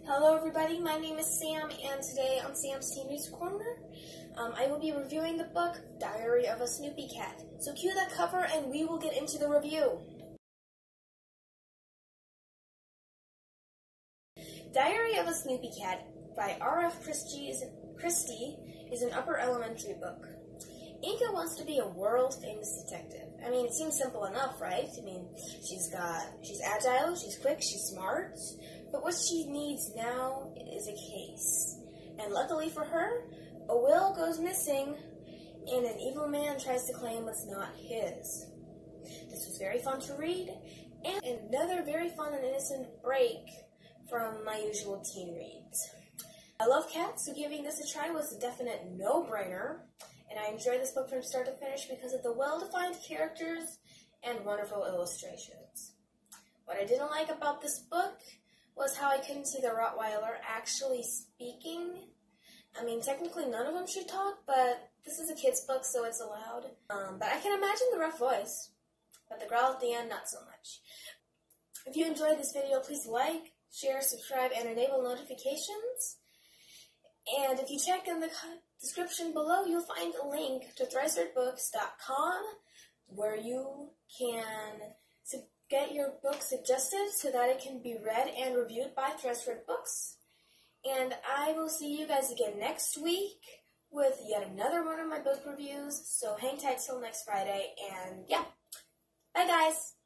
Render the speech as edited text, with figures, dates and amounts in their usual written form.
Hello everybody, my name is Sam, and today on Sam's Teen Reads Corner, I will be reviewing the book, Diary of a Snoopy Cat. So cue that cover and we will get into the review. Diary of a Snoopy Cat by R.F. Christie is an upper elementary book. Inga wants to be a world-famous detective. I mean, it seems simple enough, right? I mean, she's agile, she's quick, she's smart, but what she needs now is a case. And luckily for her, a will goes missing, and an evil man tries to claim what's not his. This was very fun to read, and another very fun and innocent break from my usual teen reads. I love cats, so giving this a try was a definite no-brainer. And I enjoyed this book from start to finish because of the well-defined characters and wonderful illustrations. What I didn't like about this book was how I couldn't see the Rottweiler actually speaking. I mean, technically none of them should talk, but this is a kid's book, so it's allowed. But I can imagine the rough voice, but the growl at the end, not so much. If you enjoyed this video, please like, share, subscribe, and enable notifications. And if you check in the description below, you'll find a link to thricereadbooks.com where you can get your book suggested so that it can be read and reviewed by Thrice Read Books. And I will see you guys again next week with yet another one of my book reviews. So hang tight till next Friday, and yeah, bye guys!